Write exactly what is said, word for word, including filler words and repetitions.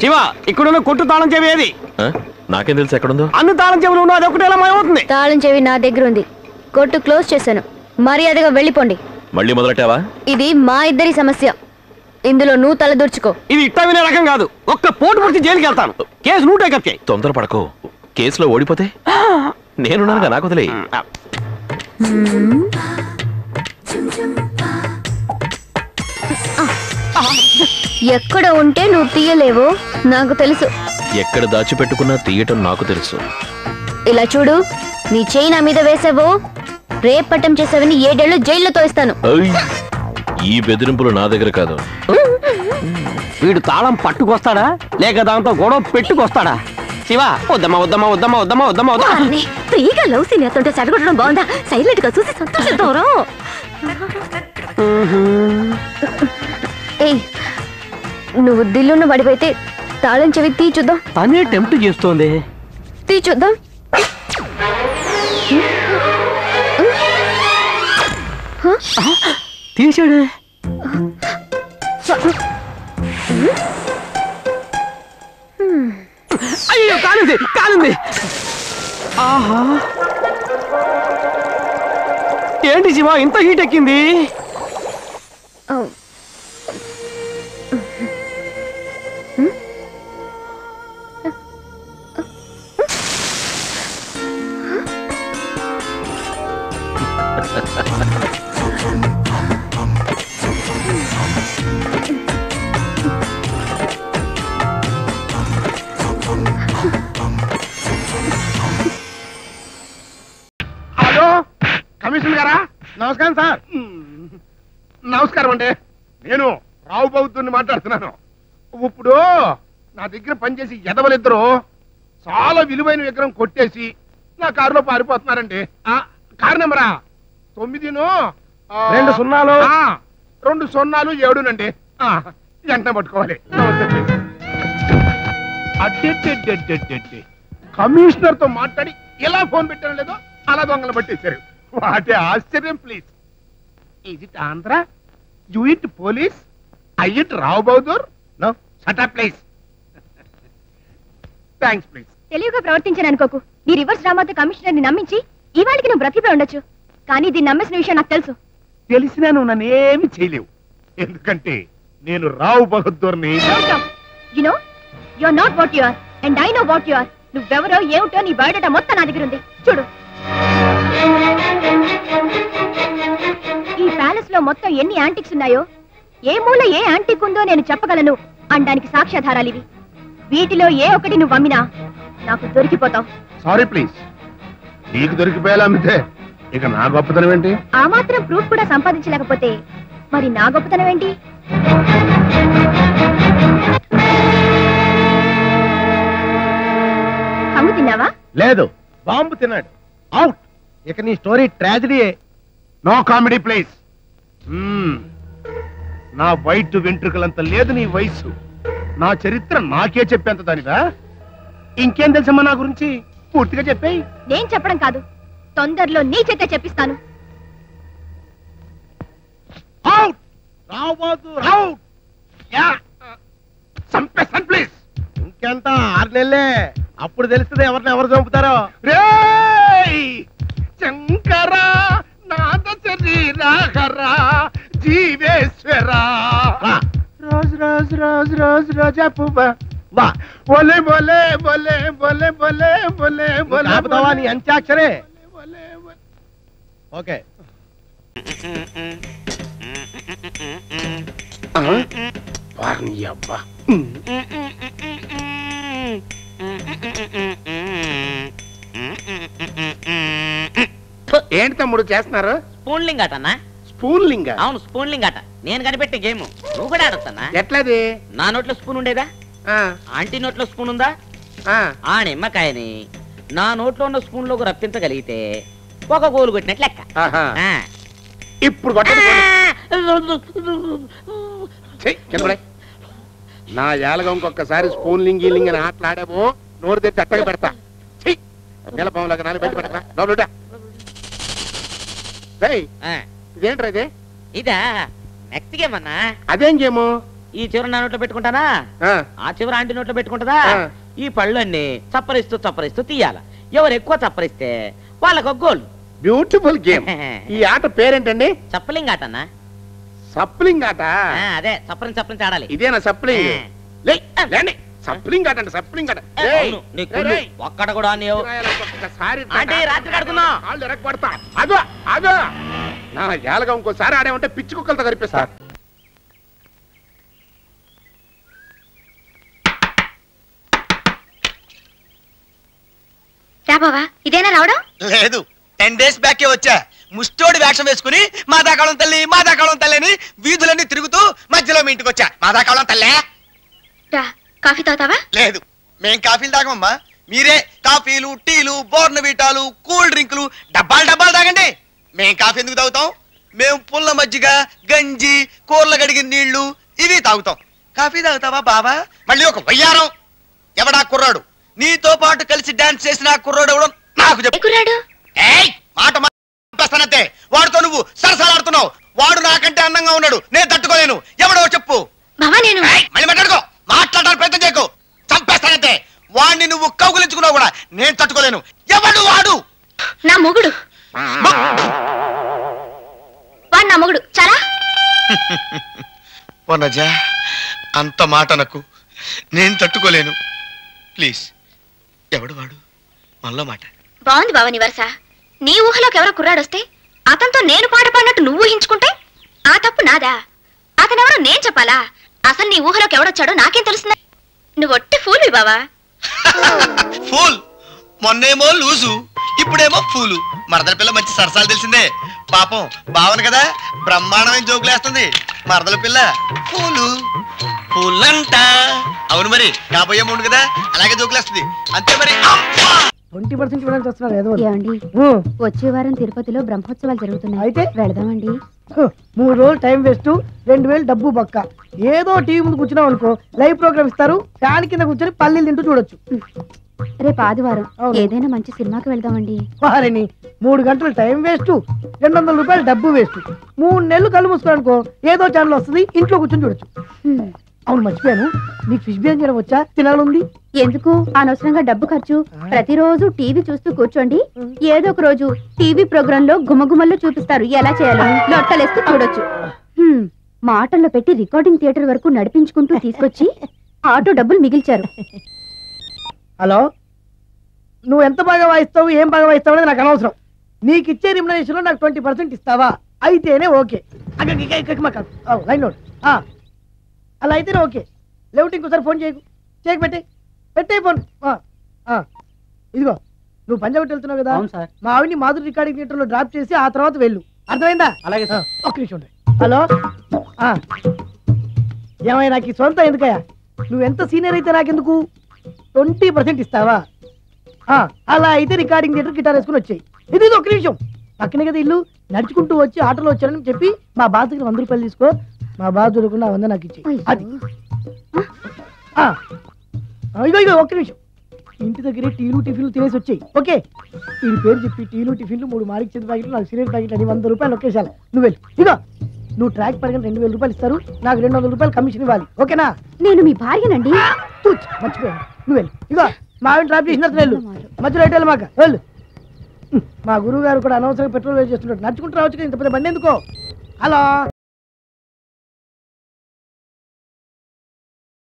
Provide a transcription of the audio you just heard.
శివ ఇక్కడున్న కొట్టు తాళం చెవి ఏది? నాకేం తెలుసు ఎక్కడుందో. అన్ని తాళం చెవులు ఉన్నా అది ఒకటి ఎలా మాయమవుతుంది? తాళం చెవి నా దగ్గర ఉంది. కొట్టు క్లోజ్ చేశాను. మర్యాదగా వెళ్ళిపోండి. మళ్ళీ మొదలెట్టావా? ఇది మా ఇద్దరి సమస్య. ఇందులో నువ్వు తల దూర్చుకో. ఇది ఇట్ట వినే రకం కాదు. ఒక్క పోటు పుడిచి జైలుకి వెళ్తాను. కేసు నువ్వు టేకప్ చేయి. తొందర పడకు. కేసులో ఓడిపోతే నేనున్నానుగా, నాకు వదిలే. ఎక్కడ ఉంటే నువ్వు తీయలేవో నాకు తెలుసు. ఎక్కడ దాచిపెట్టుకున్నా తీయటం నాకు తెలుసు. ఇలా చూడు, నీ చేయి నా మీద వేసావో రేపట్టం చేసావని ఏడేళ్లు జైల్లో తోయిస్తాను. ఈ బెదిరింపులు నా దగ్గర కాదు. వీడు తాళం పట్టుకొస్తాడా లేక దాంతో గొడవ పెట్టుకొస్తాడా? శివ వద్దమ్మా వద్దమ్మా వద్దమ్మా వద్దమ్మా వద్దమ్మా వద్దమ్మా. ఫ్రీగా లవ్ సీన్ ఎత్తుంటే చెడగొట్టడం బాగుందా? సైలెంట్ గా చూసి సంతోషిద్దాం. ఏయ్, నువ్వు దిల్లున్న పడిపోతే తాళం చెవి తీ చూద్దాం. తనే టెంప్ట్ చేస్తోంది. తీ చూద్దాం. తీసాడు. అయ్యో కాలింది కాలింది. ఆహా, ఏంటి శివ ఇంత హీట్ ఎక్కింది? హలో కమిషనర్ గారా? నమస్కారం సార్. నమస్కారం అండి. నేను రావు బౌద్ధుని మాట్లాడుతున్నాను. ఇప్పుడు నా దగ్గర పనిచేసి ఎదవలిద్దరు చాలా విలువైన విగ్రహం కొట్టేసి నా కారులో పారిపోతున్నారండి. కారు నెంబరా తొమ్మిదిను రెండు సున్నాలు రెండు సున్నాలు ఏడునండి. వెంటనే పట్టుకోవాలి. అడ్డెడ్డెడ్డెడ్డెడ్డెడ్డె కమిషనర్ తో మాట్లాడి ఎలా ఫోన్ పెట్టడం లేదో అలా దొంగలు పట్టేశారు. వాటే ఆశ్చర్యం. Please, is it Andhra? You it police? I it Rao Bahadur? No, shut up please. Thanks please. తెలివిగా ప్రవర్తించాను అనుకోకు. నీ రివర్స్ డ్రామాతో కమిషనర్ ని నమ్మించి ఇవాళకి నువ్వు బ్రతికిపోయి ఉండొచ్చు. కానీ దీన్ని నమ్మేసిన విషయం నాకు తెలుసు. తెలిసినా నువ్వు నన్ను ఏమి చేయలేవు. ఎందుకంటే నేను రావు బహదూర్ని. You know you are not what you are and I know what you are. నువ్వెవరో ఏమిటో నీ బయోడేటా మొత్తం నా దగ్గర ఉంది. చూడు, ఈ ప్యాలెస్ లో మొత్తం ఎన్ని యాంటిక్స్ ఉన్నాయో, ఏ మూల ఏ యాంటిక్ ఉందో నేను చెప్పగలను అనడానికి సాక్ష్యాధారాలు ఇవి. వీటిలో ఏ ఒకటి నువ్వు అమ్మినా నాకు దొరికిపోతావు. Sorry please. నీకు దొరికిపోయేలా అమ్మితే ఇక నా గొప్పతనం ఏంటి? ఆ మాత్రం ప్రూఫ్ కూడా సంపాదించలేకపోతే మరి నా గొప్పతనం ఏంటి? కమ్ము తిన్నావా? లేదు, బాంబు తిన్నాడు. అవుట్. ఇక నీ story tragedy. No comedy please. నా వైట్ వెంట్రుకలంత లేదు నీ వయసు. నా చరిత్ర నాకే చెప్పేంత దానిదా? ఇంకేం తెలుసమ్మా నా గురించి? పూర్తిగా చెప్పేయి. నేను చెప్పడం కాదు, తొందరలో నీ చేతే చెప్పిస్తాను. అవుట్. రావద్దు. అవుట్. యా, సంపేస్తాను ప్లీజ్. ఇంకెంత? ఆరు నెలలే. అప్పుడు తెలుస్తుంది ఎవరిని ఎవరు చంపుతారో. రేయ్ శంకరా నాద శరీరాహరా జీవేశ్వరా రోజ్ రోజ్ రోజ్ రోజ్ రోజా పువ్వా వా బోలే బోలే బోలే బోలే బోలే బోలే బోలే ఆపుతావా నీ అంత్యాక్షరే? ఓకే. వారిని అబ్బా. ఏంటి తమ్ముడు చేస్తున్నారు? స్పూన్ లింగ్ ఆట అన్నా. స్పూన్ లింగ్? అవును, స్పూన్ లింగ్ ఆట. నేను కనిపెట్టే గేమ్. నువ్వు కూడా ఆడొచ్చన్నా. ఎట్లది? నా నోట్లో స్పూన్ ఉండేదా? ఆంటీ నోట్లో స్పూన్ ఉందా? ఆ నిమ్మకాయని నా నోట్లో ఉన్న స్పూన్ లోకి రప్పించగలిగితే ఒక గోలు కొట్టినట్లు లెక్క. ఇప్పుడు నా ఏలగా ఇంకొకసారి స్పూన్ లింగ్ లింగ్ అని ఆటలాడామో నోరు తెచ్చి అట్టగా పెడతా. నిలపంలాగా నాలుగు బయట పెడతా. ఇదేంట్రా ఇది? ఇదా నెక్స్ట్ గేమ్ అన్నా. అదేం గేము? ఈ చివరి నా నోట్లో పెట్టుకుంటానా ఆ, ఆ చివరి ఆంటీ నోట్లో పెట్టుకుంటుందా ఆ. ఈ పళ్ళన్నీ చప్పరిస్తూ చప్పరిస్తూ తీయాల ఎవరు ఎక్కువ చప్పరిస్తే వాళ్ళకు ఒక గోల్ బ్యూటిఫుల్ గేమ్. ఈ ఆట పేరేంటండి? చప్పలింగ్ ఆటన్నా సప్లింగ్ ఆట. ఆ, అదే చప్పరించి చప్పరించి ఆడాలి ఇదేనా సప్లింగ్? ఆ. లే, లేండి. సప్లింగ్ ఆట అంటే సప్లింగ్ ఆట. ఏ, ఏయ్, అవును, నీ కుళ్ళు. ఏయ్, ఒక్కడ కూడా నీవు ఒక్కసారి ఆంటీ, రాత్రి ఆడుకుందాం. కాళ్ళు ఎరగబడతా. అదో అదో నా ఏళ్ళగా ఇంకోసారి ఆడేమంటే పిచ్చి కుక్కలతో కనిపిస్తా. రా బావా, ఇదేనా రావడం? లేదు, టెన్ డేస్ బ్యాకే వచ్చా. ముష్టోడి వేషం వేసుకుని మాదాకాళం తల్లి మాదాకాళం తల్లి అని వీధులన్నీ తిరుగుతూ మధ్యలో మీ ఇంటికి వచ్చా. మాదాకాళం తల్లే. రా, కాఫీ తాగుతావా? లేదు, మేం కాఫీలు తాగమమ్మా. మీరే కాఫీలు, టీలు, బోర్నవీటాలు, కూల్ డ్రింకులు డబ్బాలు డబ్బాలు తాగండి. మేం కాఫీ ఎందుకు తాగుతాం? మేం పుల్ల మజ్జిగ, గంజి, కూరలు కడిగిన నీళ్లు ఇవి తాగుతాం. కాఫీ తాగుతావా బావా? మళ్ళీ ఒక వయ్యారం. ఎవడా కుర్రాడు? నీతో పాటు కలిసి డాన్స్ చేసిన ఆ కుర్రాడు ఎవడో నాకు చెప్పు. కుర్రాడు ఏయ్, మాట మాట్లాడతానంతే. వాడితో నువ్వు సరసాలాడుతున్నావు. వాడు నాకంటే అందంగా ఉన్నాడు, నేను తట్టుకోలేను. ఎవడో చెప్పు. బావా, నేను ఏయ్, మళ్ళీ మాట్లాడుకో. మాట్లాడడానికి ప్రయత్నం చేయకు, చంపేస్తానంతే. వాడిని నువ్వు కౌగులించుకున్నావు కూడా నేను తట్టుకోలేను. ఎవడు వాడు? నా మొగుడు. వాడు నా మొగుడు. చాలా వనజ, అంత మాట నాకు, నేను తట్టుకోలేను. ప్లీజ్, ఎవడు వాడు? మనలో మాట. బాగుంది బావా నీ వరస. నీ ఊహలోకి ఎవరో కుర్రాడొస్తే అతనితో నేను పాట పాడినట్టు నువ్వు ఊహించుకుంటే ఆ తప్పు నాదా? అతనెవరో నేను చెప్పాలా? అసలు నీ ఊహలోకి ఎవడొచ్చాడో నాకేం తెలుస్తుంది? నువ్వు ఒట్టి ఫూల్వి బావా. ఫూల్. మొన్నేమో లూజు, ఇప్పుడేమో ఫూలు. మరదల పిల్ల మంచి సరసాలు తెలిసిందే. పాపం బావను కదా బ్రహ్మాండమైన జోకులేస్తుంది. మరదల పిల్ల ఫూలు ఫూలంట. అవును మరి, కాబోయే మూడు కదా అలాగే జోకులేస్తుంది. అంతే మరి. ట్వంటీ పర్సెంట్ ఇవ్వడానికి వస్తున్నారు ఏదో ఏమండి, వచ్చే వారం తిరుపతిలో బ్రహ్మోత్సవాలు జరుగుతున్నాయి. అయితే? వెళదామండి. హ, మూడు రోజులు టైం వేస్ట్, రెండు వేలు డబ్బు బక్క. ఏదో టీవీ ముందు కూర్చున్నాం అనుకో, లైవ్ ప్రోగ్రామ్ ఇస్తారు, ఫ్యాన్ కింద కూర్చొని పల్లీలు తింటూ చూడొచ్చు. రేపు ఆదివారం అవును. ఏదైనా మంచి సినిమాకి వెళ్దామండి. వారిని మూడు గంటలు టైం వేస్ట్, రెండు వందల రూపాయలు డబ్బు వేస్ట్. మూడు నెలలు కళ్ళు మూసుకో అనుకో, ఏదో ఛానల్ వస్తుంది, ఇంట్లో కూర్చొని చూడొచ్చు. హ్మ్. అవును, మర్చిపోయాను, నీకు ఫిష్ బిర్యానీ చేయడం వచ్చా? తినాలుంది. ఎందుకు అనవసరంగా డబ్బు ఖర్చు? ప్రతిరోజు టీవీ చూస్తూ కూర్చోండి, ఏదో ఒక రోజు టీవీ ప్రోగ్రామ్ లో గుమగుమల్లో చూపిస్తారు ఎలా చేయాలో. లొట్టలేస్తూ చూడొచ్చు. హ్మ్. మాటల్లో పెట్టి రికార్డింగ్ థియేటర్ వరకు నడిపించుకుంటూ తీసుకొచ్చి ఆటో డబ్బులు మిగిల్చారు. హలో, నువ్వు ఎంత బాగా వాయిస్తావు, ఏం బాగా వాయిస్తావు అనేది నాకు అనవసరం. నీకు ఇచ్చే రిమ్యునరేషన్ లో నాకు ట్వంటీ పర్సెంట్ ఇస్తావా? అయితేనే ఓకే. Line note. అలా అయితేనే ఓకే. లేవుటి ఇంకోసారి ఫోన్ చేయకు, చేయకు, పెట్టే పెట్టే ఫోన్. ఇదిగో, నువ్వు పంజాబ్ వెళ్తున్నావు కదా, మా ఆవిడ్ని మాధురి రికార్డింగ్ థియేటర్ లో డ్రాప్ చేసి ఆ తర్వాత వెళ్ళు. అర్థమైందా? అలాగే సార్. ఒక్క నిమిషం ఉండండి. హలో, ఏమయ్య, నాకు ఈ సొంత ఎందుకయ్యా? నువ్వు ఎంత సీనియర్ అయితే నాకెందుకు? ట్వంటీ పర్సెంట్ ఇస్తావా? అలా అయితే రికార్డింగ్ థియేటర్ గిటార్ వేసుకుని వచ్చాయి. ఇది ఒక నిమిషం, పక్కనే కదా ఇల్లు. నడుచుకుంటూ వచ్చి ఆటోలో వచ్చానని చెప్పి మా బాధ దగ్గర వంద రూపాయలు తీసుకో. మా బాధ దొరకకుండా వంద నాకు ఇచ్చి. అది ఇగో ఇగో ఒక్క నిమిషం. ఇంటి దగ్గరే టీలు టిఫిన్లు తినేసి వచ్చాయి. ఓకే, ఈ పేరు చెప్పి టీలు టిఫిన్లు మూడు మారికి చెంది ప్యాకెట్లు, నాకు సీనియర్ ప్యాకెట్లు అని వంద రూపాయలు ఒకేసారి. నువ్వు వెళ్ళి ఇగో, నువ్వు ట్రాక్ పరిగణ రెండు వేల రూపాయలు ఇస్తారు, నాకు రెండు వందల రూపాయలు కమిషన్ ఇవ్వాలి. ఓకేనా? నేను మీ భార్యనండి. మర్చిపోయాను. నువ్వు వెళ్ళి ఇగో, మా ఆవిడ డ్రాప్ చేసిన వెళ్ళు, మధ్యలో ఎటు వెళ్ళి మాక వెళ్ళు. మా గురువు గారు కూడా అనవసరంగా పెట్రోల్ వేస్ట్ చేస్తుంటాడు. నడుచుకుంటూ రావచ్చు కదా, ఇంత పెద్ద బండి ఎందుకో. హలో.